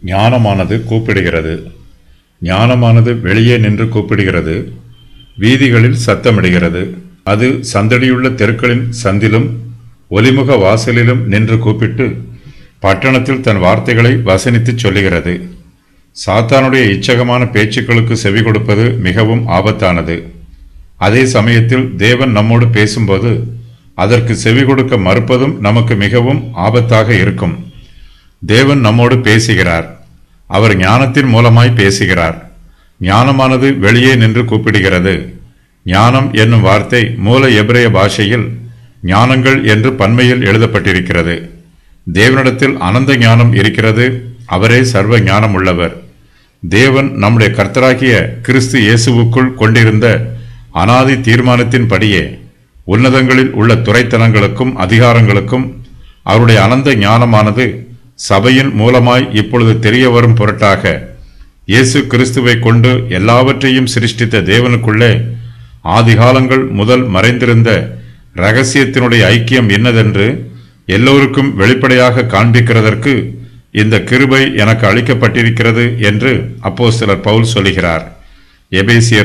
ஞானமானது கூப்பிடுகிறது. ஞானமானது வெளியே நின்று கூப்பிடுகிறது. வீதிகளில் சத்தமிடுகிறது. அது சந்தடியுள்ள தெருக்களின் சந்திலும் ஒலிமுக வாசலிலும் நின்று கூப்பிட்டு பட்டணத்தில் தன் வார்த்தைகளை வசனித்துச் சொல்லுகிறது. சாத்தானுடைய இச்சகமான பேச்சுக்களுக்கு செவி கொடுப்பது மிகவும் ஆபத்தானது. அதே சமயத்தில் தேவன் நம்மோடு பேசும்போது அதற்கு செவி கொடுக்க மறுப்பதும் நமக்கு மிகவும் ஆபத்தாக இருக்கும். தேவன் நம்மோடு பேசுகிறார். அவர் ஞானத்தின் மூலமாய் பேசுகிறார். ஞானமானது வெளியே நின்று கூப்பிடுகிறது. ஞானம் என்னும் வார்த்தை மூல எபிரேய பாஷையில் ஞானங்கள் என்று பன்மையில் எழுதப்பட்டிருக்கிறது. தேவனிடத்தில் அனந்த ஞானம் இருக்கிறது. அவரே சர்வ ஞானம் உள்ளவர். தேவன் நம்முடைய கர்த்தராகிய கிறிஸ்து இயேசுவுக்குள் கொண்டிருந்த அனாதி தீர்மானத்தின்படியே உன்னதங்களில் உள்ள துரைத்தனங்களுக்கும் அதிகாரங்களுக்கும் அவருடைய அனந்த ஞானமானது சபையின் மூலமாய் இப்பொழுது தெரிய வரும் பொருட்டாக இயேசு கிறிஸ்துவை கொண்டு எல்லாவற்றையும் சிருஷ்டித்த தேவனுக்குள்ளே ஆதிகாலங்கள் முதல் மறைந்திருந்த இரகசியத்தினுடைய ஐக்கியம் என்னதென்று எல்லோருக்கும் வெளிப்படையாக காண்பிக்கிறதற்கு இந்த கிருபை எனக்கு அளிக்கப்பட்டிருக்கிறது என்று அப்போஸ்தலர் பவுல் சொல்கிறார். எபேசியர்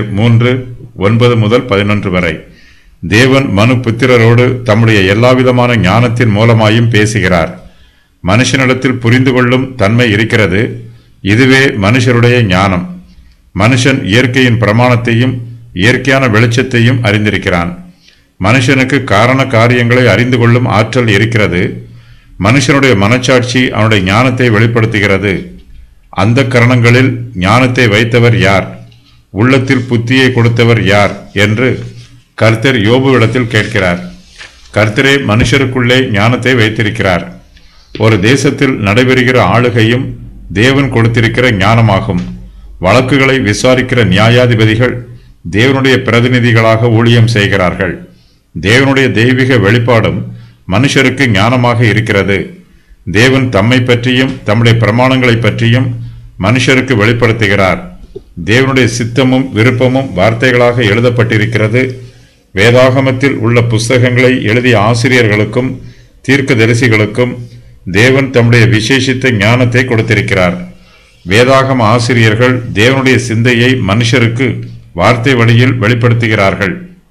3:9-11 வரை. தேவன் மனு புத்திரரோடு தம்முடைய எல்லாவிதமான ஞானத்தின் மூலமாயும் பேசுகிறார். மனுஷனிடத்தில் புரிந்து கொள்ளும் தன்மை இருக்கிறது. இதுவே மனுஷருடைய ஞானம். மனுஷன் இயற்கையின் பிரமாணத்தையும் இயற்கையான வெளிச்சத்தையும் அறிந்திருக்கிறான். மனுஷனுக்கு காரண காரியங்களை அறிந்து கொள்ளும் ஆற்றல் இருக்கிறது. மனுஷனுடைய மனச்சாட்சி அவனுடைய ஞானத்தை வெளிப்படுத்துகிறது. அந்த கரணங்களில் ஞானத்தை வைத்தவர் யார்? உள்ளத்தில் புத்தியை கொடுத்தவர் யார் என்று கர்த்தர் யோபுவிடத்தில் கேட்கிறார். கர்த்தரே மனுஷருக்குள்ளே ஞானத்தை வைத்திருக்கிறார். ஒரு தேசத்தில் நடைபெறுகிற ஆளுகையும் தேவன் கொடுத்திருக்கிற ஞானமாகும். வழக்குகளை விசாரிக்கிற நியாயாதிபதிகள் தேவனுடைய பிரதிநிதிகளாக ஊழியம் செய்கிறார்கள். தேவனுடைய தெய்வீக வெளிப்பாடும் மனுஷருக்கு ஞானமாக இருக்கிறது. தேவன் தம்மை பற்றியும் தம்முடைய பிரமாணங்களை பற்றியும் மனுஷருக்கு வெளிப்படுத்துகிறார். தேவனுடைய சித்தமும் விருப்பமும் வார்த்தைகளாக எழுதப்பட்டிருக்கிறது. வேதாகமத்தில் உள்ள புஸ்தகங்களை எழுதிய ஆசிரியர்களுக்கும் தீர்க்கதரிசிகளுக்கும் தேவன் தம்முடைய விசேஷித்த ஞானத்தை கொடுத்திருக்கிறார். வேதாகம ஆசிரியர்கள் தேவனுடைய சிந்தையை மனுஷருக்கு வார்த்தை வழியில் வெளிப்படுத்துகிறார்கள்.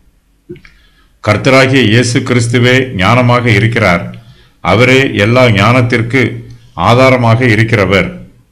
கர்த்தராகிய இயேசு கிறிஸ்துவே ஞானமாக இருக்கிறார். அவரே எல்லா ஞானத்திற்கு ஆதாரமாக இருக்கிறவர்.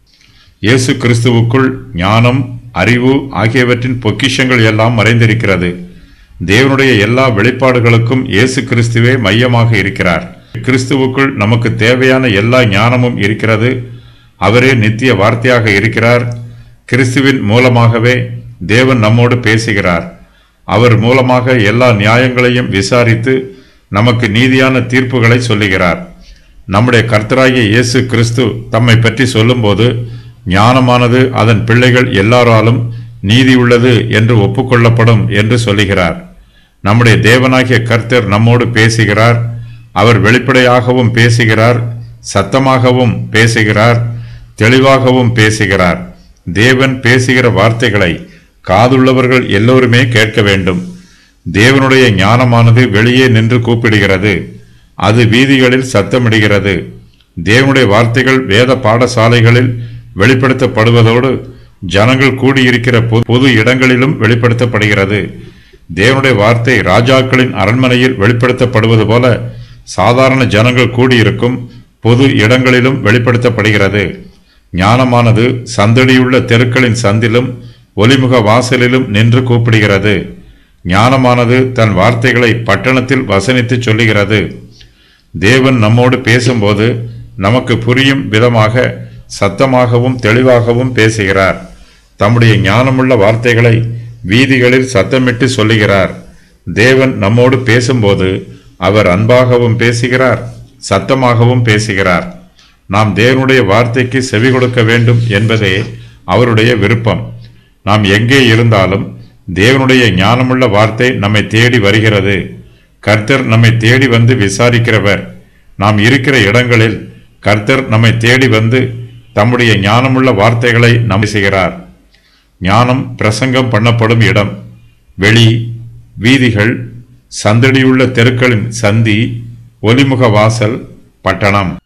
இயேசு கிறிஸ்துவுக்குள் ஞானம், அறிவு ஆகியவற்றின் பொக்கிஷங்கள் எல்லாம் மறைந்திருக்கிறது. தேவனுடைய எல்லா வெளிப்பாடுகளுக்கும் இயேசு கிறிஸ்துவே மையமாக இருக்கிறார். கிறிஸ்துவுக்குள் நமக்கு தேவையான எல்லா ஞானமும் இருக்கிறது. அவரே நித்திய வார்த்தையாக இருக்கிறார். கிறிஸ்துவின் மூலமாகவே தேவன் நம்மோடு பேசுகிறார். அவர் மூலமாக எல்லா நியாயங்களையும் விசாரித்து நமக்கு நீதியான தீர்ப்புகளை சொல்லுகிறார். நம்முடைய கர்த்தராகிய இயேசு கிறிஸ்து தம்மை பற்றி சொல்லும்போது ஞானமானது அதன் பிள்ளைகள் எல்லாராலும் நீதி உள்ளது என்று ஒப்புக்கொள்ளப்படும் என்று சொல்லுகிறார். நம்முடைய தேவனாகிய கர்த்தர் நம்மோடு பேசுகிறார். அவர் வெளிப்படையாகவும் பேசுகிறார், சத்தமாகவும் பேசுகிறார், தெளிவாகவும் பேசுகிறார். தேவன் பேசுகிற வார்த்தைகளை காதுள்ளவர்கள் எல்லோருமே கேட்க வேண்டும். தேவனுடைய ஞானமானது வெளியே நின்று கூப்பிடுகிறது. அது வீதிகளில் சத்தமிடுகிறது. தேவனுடைய வார்த்தைகள் வேத பாடசாலைகளில் வெளிப்படுத்தப்படுவதோடு ஜனங்கள் கூடியிருக்கிற பொது இடங்களிலும் வெளிப்படுத்தப்படுகிறது. தேவனுடைய வார்த்தை ராஜாக்களின் அரண்மனையில் வெளிப்படுத்தப்படுவது போல சாதாரண ஜனங்கள் கூடியிருக்கும் பொது இடங்களிலும் வெளிப்படுத்தப்படுகிறது. ஞானமானது சந்தடியுள்ள தெருக்களின் சந்திலும் ஒலிமுக வாசலிலும் நின்று கூப்பிடுகிறது. ஞானமானது தன் வார்த்தைகளை பட்டணத்தில் வசனித்து சொல்லுகிறது. தேவன் நம்மோடு பேசும்போது நமக்கு புரியும் விதமாக சத்தமாகவும் தெளிவாகவும் பேசுகிறார். தம்முடைய ஞானமுள்ள வார்த்தைகளை வீதிகளில் சத்தமிட்டு சொல்லுகிறார். தேவன் நம்மோடு பேசும்போது அவர் அன்பாகவும் பேசுகிறார், சத்தமாகவும் பேசுகிறார். நாம் தேவனுடைய வார்த்தைக்கு செவி கொடுக்க வேண்டும் என்பதே அவருடைய விருப்பம். நாம் எங்கே இருந்தாலும் தேவனுடைய ஞானமுள்ள வார்த்தை நம்மை தேடி வருகிறது. கர்த்தர் நம்மை தேடி வந்து விசாரிக்கிறவர். நாம் இருக்கிற இடங்களில் கர்த்தர் நம்மை தேடி வந்து தம்முடைய ஞானமுள்ள வார்த்தைகளை நம்பி செய்கிறார். ஞானம் பிரசங்கம் பண்ணப்படும் இடம், வெளி, வீதிகள், சந்தடியுள்ள தெருக்களின் சந்தி, ஒலிமுக வாசல், பட்டணம்.